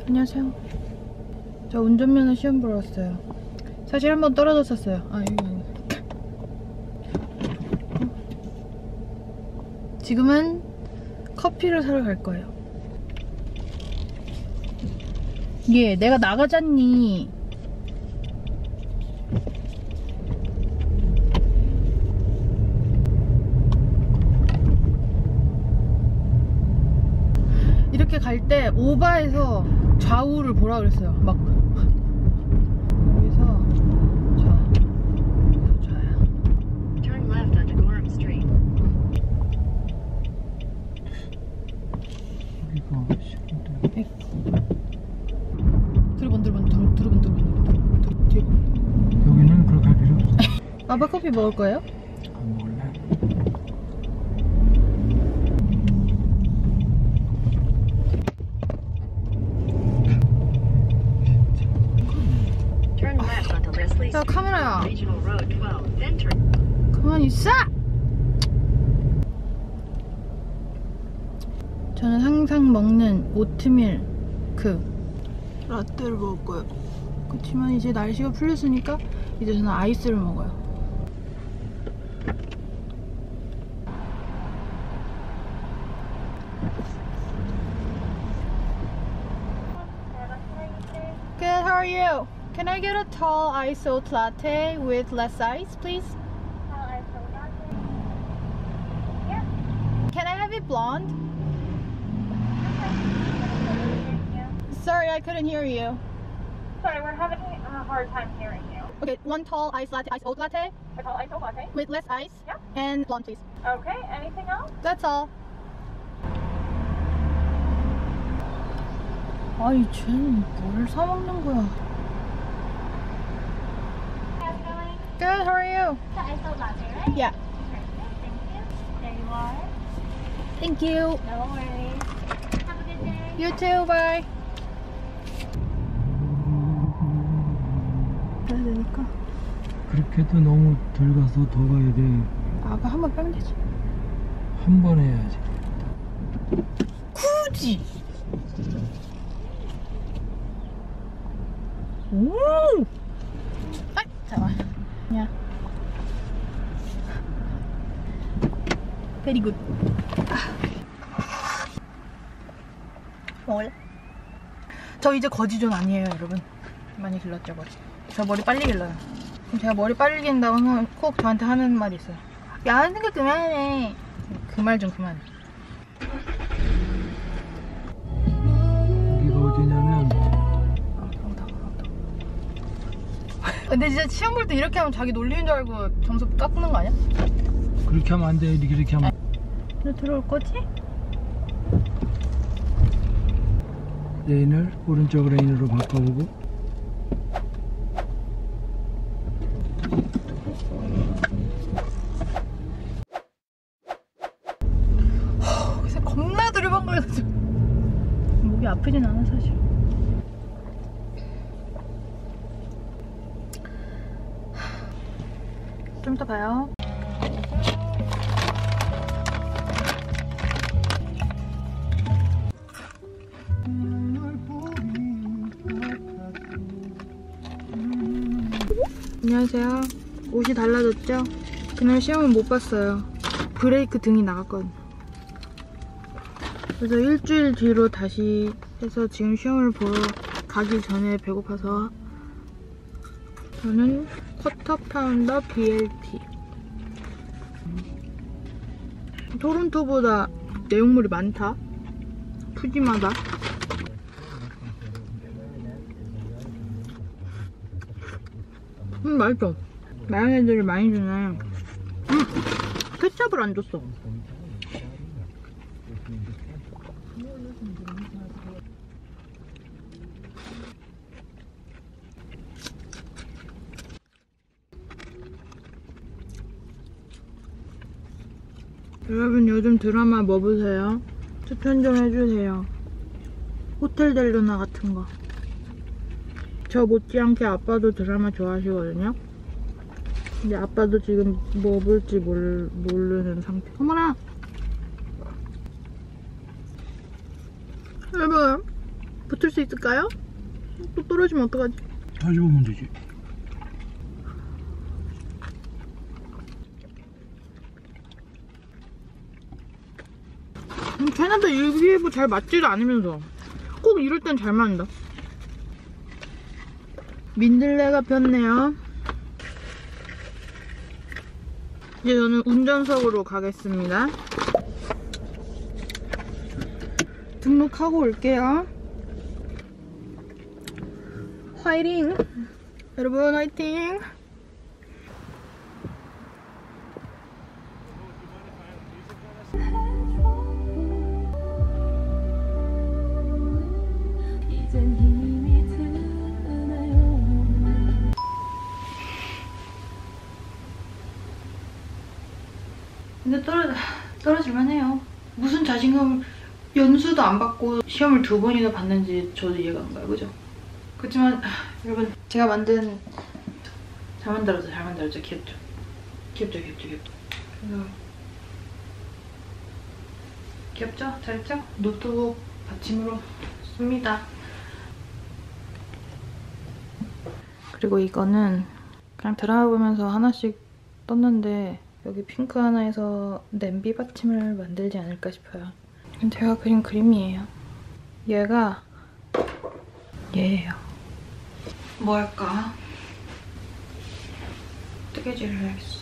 안녕하세요. 저 운전면허 시험 보러 왔어요. 사실 한번 떨어졌었어요. 여기. 지금은 커피를 사러 갈 거예요. 예, 내가 나가잖니. 이렇게 갈 때 오바해서 좌우를 보라 그랬어요. 막 여기서 좌야. Turn left onto Gorham Street. 두르번 뒤에 봐. 여기는 그렇게 할 필요 없어. 아빠 커피 먹을 거예요? 안 먹을래? Turn left onto Leslie 야, Street. 카메라야. Regional Road 12. Then turn. 가만히 있어! 저는 항상 먹는 오트밀 라떼를 먹을 거예요. 그렇지만 이제 날씨가 풀렸으니까 이제 저는 아이스를 먹어요. Good, how are you? Can I get a tall iced oat latte with less ice, please? Can I have it blonde? Sorry, I couldn't hear you. Sorry, we're having a hard time hearing you. Okay, one tall iced oat latte A tall ice latte? with less ice Yeah. and blonde, please. Okay, anything else? That's all. 아이, 쟤는 뭘 사 먹는 거야? How's it going? Good, how are you? The ice latte, right? Yeah. Perfect, thank you. There you are. Thank you. No worries. Have a good day. You too, bye. 해야 되니까. 그렇게 해도 너무 덜 가서 더 가야 돼. 아빠 한 번 빼면 되지. 한 번 해야지. 굳이! 오! 아이, 잠깐만. 야. 베리 굿. 먹을래? 저 이제 거지존 아니에요, 여러분. 많이 길렀죠, 머리. 저 머리 빨리 길러요. 그럼 제가 머리 빨리 긴다고 하면 꼭 저한테 하는 말이 있어요. 야한 생각 그만해. 그 말 좀 그만해. 여기가 어디냐면 근데 진짜 시험 볼 때 이렇게 하면 자기 놀리는 줄 알고 점수 깎는 거 아니야? 그렇게 하면 안 돼. 이렇게 하면. 너 들어올 거지? 레인을 오른쪽 레인으로 바꿔보고. 그래서 겁나 두리번거려서 목이 아프진 않아 사실. 좀 이따 봐요. 안녕하세요. 옷이 달라졌죠? 그날 시험은 못 봤어요. 브레이크 등이 나갔거든요. 그래서 일주일 뒤로 다시 해서 지금 시험을 보러 가기 전에 배고파서 저는 쿼터 파운더 BLT. 토론토보다 내용물이 많다. 푸짐하다. 맛있어. 마요네즈를 많이 주네. 케첩을 안 줬어. 여러분 요즘 드라마 뭐 보세요? 추천 좀 해주세요. 호텔 델루나 같은 거. 저 못지않게 아빠도 드라마 좋아하시거든요. 근데 아빠도 지금 뭐 볼지 모르는 상태. 어머나! 여러분, 붙을 수 있을까요? 또 떨어지면 어떡하지? 다시 보면 되지. 캐나다 일기예보 잘 맞지도 않으면서 꼭 이럴 땐 잘 맞는다. 민들레가 폈네요. 이제 저는 운전석으로 가겠습니다. 등록하고 올게요. 화이팅! 여러분 화이팅! 근데 떨어질만 해요. 무슨 자신감을, 연수도 안 받고 시험을 2번이나 봤는지 저도 이해가 안 가요. 그죠? 그렇지만 여러분 제가 잘 만들었죠. 귀엽죠? 그래서 귀엽죠? 잘했죠? 노트북 받침으로 씁니다. 그리고 이거는 그냥 드라마 보면서 하나씩 떴는데 여기 핑크 하나에서 냄비 받침을 만들지 않을까 싶어요. 제가 그린 그림이에요. 얘가 얘예요. 뭐 할까? 뜨개질을 해야겠어.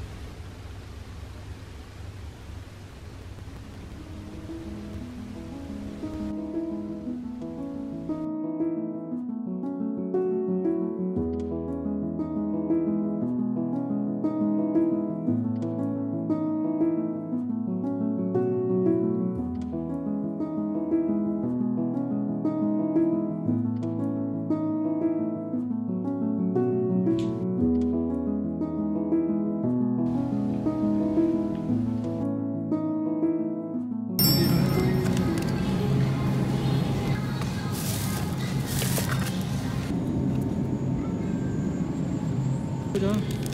그죠?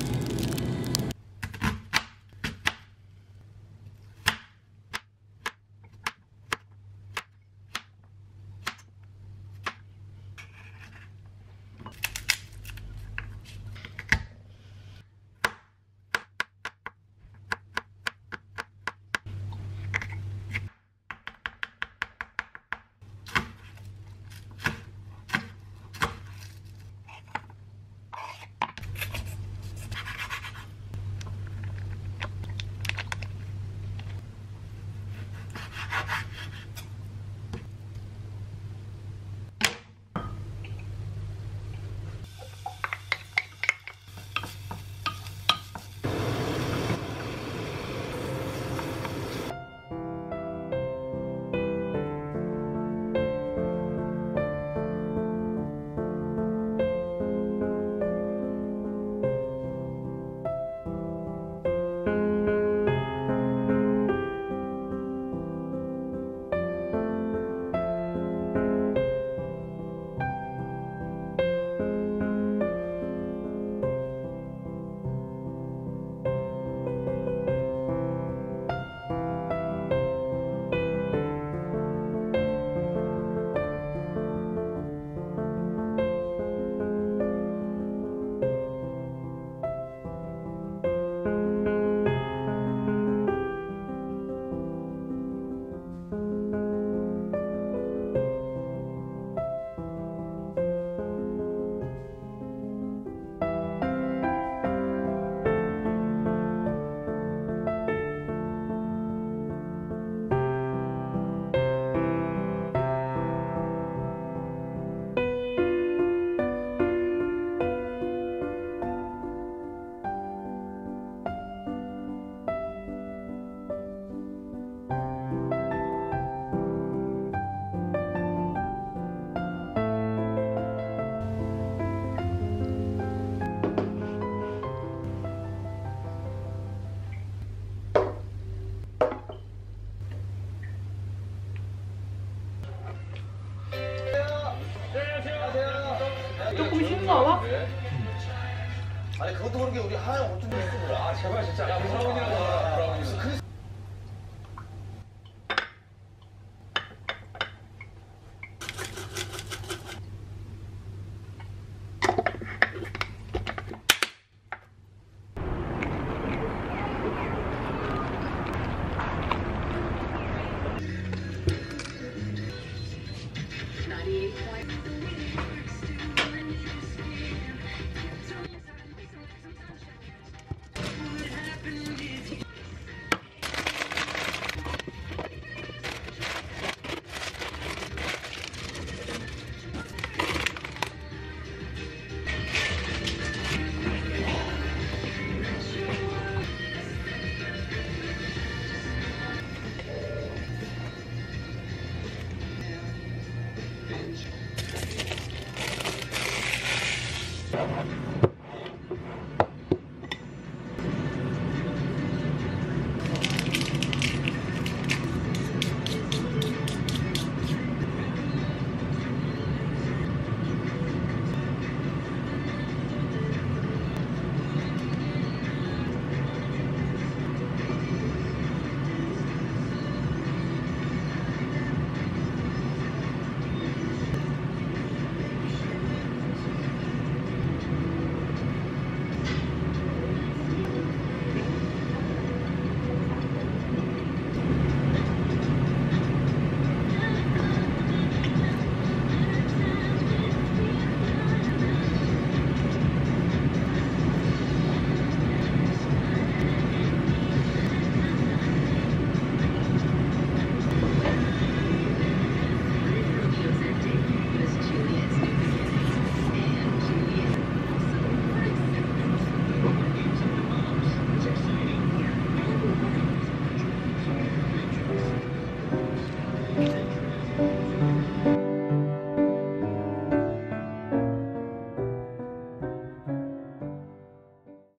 조금 싱거워? 아니 그것도 모르게 우리 하영 어쩐 일이 있어. 아 제발 진짜. 야 브라운이라고.